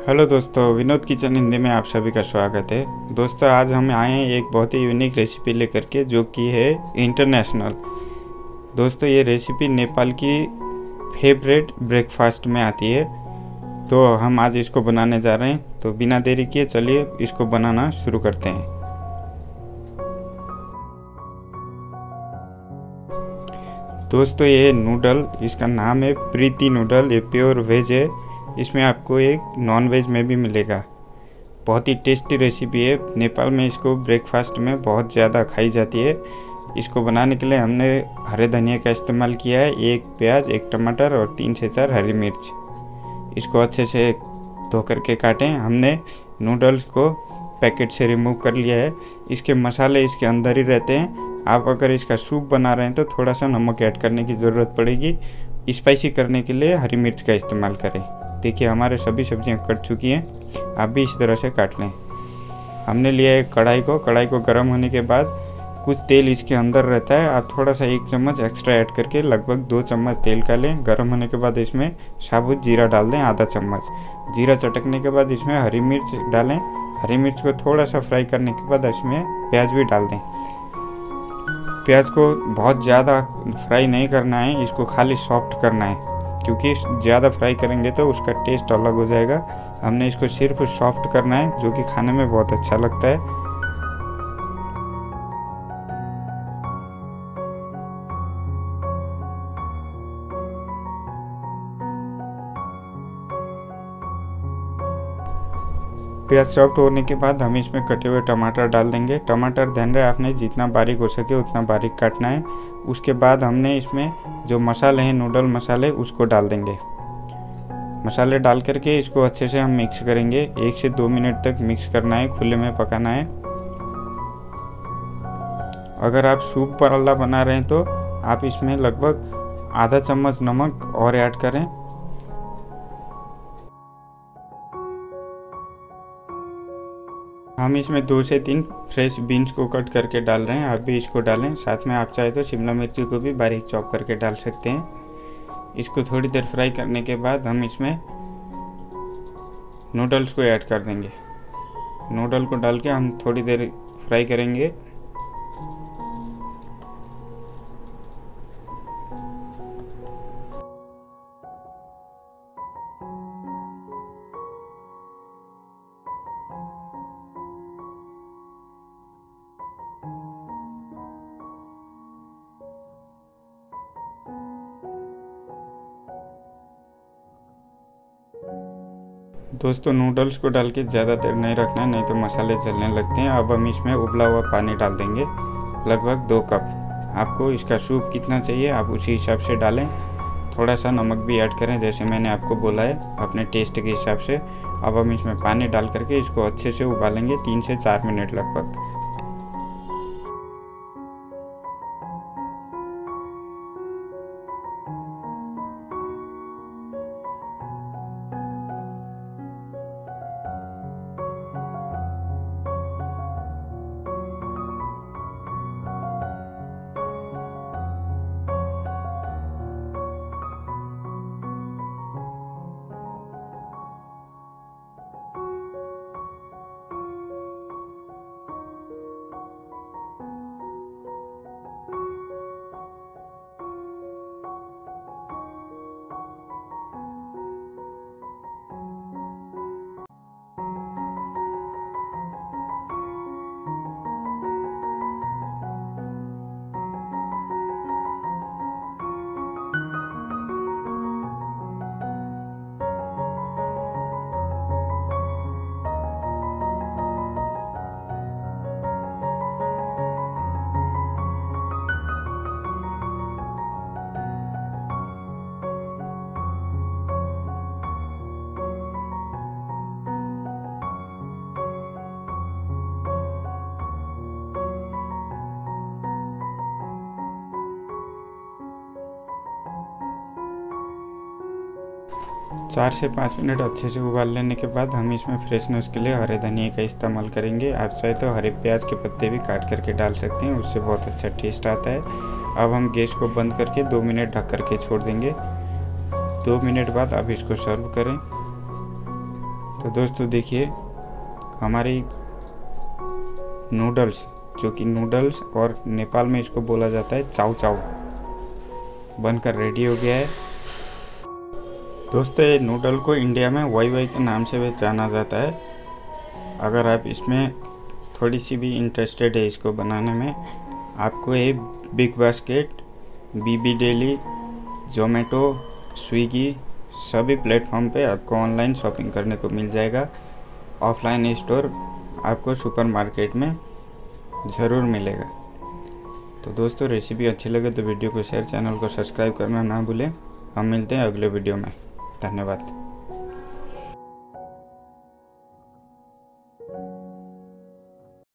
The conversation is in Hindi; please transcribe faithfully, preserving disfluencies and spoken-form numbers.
हेलो दोस्तों, विनोद किचन हिंदी में आप सभी का स्वागत है। दोस्तों, आज हम आए हैं एक बहुत ही यूनिक रेसिपी लेकर के, जो कि है इंटरनेशनल। दोस्तों, ये रेसिपी नेपाल की फेवरेट ब्रेकफास्ट में आती है, तो हम आज इसको बनाने जा रहे हैं। तो बिना देरी किए चलिए इसको बनाना शुरू करते हैं। दोस्तों, ये नूडल, इसका नाम है प्रीति नूडल। ये प्योर वेज है, इसमें आपको एक नॉन वेज में भी मिलेगा। बहुत ही टेस्टी रेसिपी है। नेपाल में इसको ब्रेकफास्ट में बहुत ज़्यादा खाई जाती है। इसको बनाने के लिए हमने हरे धनिया का इस्तेमाल किया है, एक प्याज, एक टमाटर और तीन से चार हरी मिर्च। इसको अच्छे से धो करके काटें। हमने नूडल्स को पैकेट से रिमूव कर लिया है। इसके मसाले इसके अंदर ही रहते हैं। आप अगर इसका सूप बना रहे हैं तो थोड़ा सा नमक ऐड करने की ज़रूरत पड़ेगी। स्पाइसी करने के लिए हरी मिर्च का इस्तेमाल करें। देखिए, हमारे सभी सब्जियां कट चुकी हैं। आप भी इसी तरह से काट लें। हमने लिया है कढ़ाई को। कढ़ाई को गर्म होने के बाद कुछ तेल इसके अंदर रहता है। आप थोड़ा सा एक चम्मच एक्स्ट्रा ऐड करके लगभग दो चम्मच तेल का लें। गर्म होने के बाद इसमें साबुत जीरा डाल दें, आधा चम्मच। जीरा चटकने के बाद इसमें हरी मिर्च डालें। हरी मिर्च को थोड़ा सा फ्राई करने के बाद इसमें प्याज भी डाल दें। प्याज को बहुत ज़्यादा फ्राई नहीं करना है, इसको खाली सॉफ्ट करना है, क्योंकि ज़्यादा फ्राई करेंगे तो उसका टेस्ट अलग हो जाएगा। हमने इसको सिर्फ सॉफ्ट करना है, जो कि खाने में बहुत अच्छा लगता है। प्याज सॉफ्ट होने के बाद हम इसमें कटे हुए टमाटर डाल देंगे। टमाटर ध्यान रहे आपने जितना बारीक हो सके उतना बारीक काटना है। उसके बाद हमने इसमें जो मसाले हैं, नूडल मसाले, उसको डाल देंगे। मसाले डाल करके इसको अच्छे से हम मिक्स करेंगे। एक से दो मिनट तक मिक्स करना है, खुले में पकाना है। अगर आप सूप वाला बना रहे हैं तो आप इसमें लगभग आधा चम्मच नमक और ऐड करें। हम इसमें दो से तीन फ्रेश बीन्स को कट करके डाल रहे हैं। आप भी इसको डालें। साथ में आप चाहे तो शिमला मिर्ची को भी बारीक चॉप करके डाल सकते हैं। इसको थोड़ी देर फ्राई करने के बाद हम इसमें नूडल्स को ऐड कर देंगे। नूडल को डाल के हम थोड़ी देर फ्राई करेंगे। दोस्तों, नूडल्स को डाल के ज़्यादा देर नहीं रखना है, नहीं तो मसाले जलने लगते हैं। अब हम इसमें उबला हुआ पानी डाल देंगे, लगभग दो कप। आपको इसका सूप कितना चाहिए आप उसी हिसाब से डालें। थोड़ा सा नमक भी ऐड करें, जैसे मैंने आपको बोला है, अपने टेस्ट के हिसाब से। अब हम इसमें पानी डाल करके इसको अच्छे से उबालेंगे, तीन से चार मिनट लगभग। चार से पाँच मिनट अच्छे से उबाल लेने के बाद हम इसमें फ्रेशनेस के लिए हरे धनिया का इस्तेमाल करेंगे। आप चाहे तो हरे प्याज के पत्ते भी काट करके डाल सकते हैं, उससे बहुत अच्छा टेस्ट आता है। अब हम गैस को बंद करके दो मिनट ढक करके छोड़ देंगे। दो मिनट बाद आप इसको सर्व करें। तो दोस्तों देखिए हमारी नूडल्स, जो कि नूडल्स और नेपाल में इसको बोला जाता है चाउ चाउ, बनकर रेडी हो गया है। दोस्तों ये नूडल को इंडिया में वाई वाई के नाम से भी जाना जाता है। अगर आप इसमें थोड़ी सी भी इंटरेस्टेड है इसको बनाने में, आपको ये big basket, BB daily, Zomato, Swiggy सभी प्लेटफॉर्म पे आपको ऑनलाइन शॉपिंग करने को मिल जाएगा। ऑफलाइन स्टोर आपको सुपरमार्केट में ज़रूर मिलेगा। तो दोस्तों रेसिपी अच्छी लगे तो वीडियो को शेयर, चैनल को सब्सक्राइब करना ना भूलें। हम मिलते हैं अगले वीडियो में। धन्यवाद।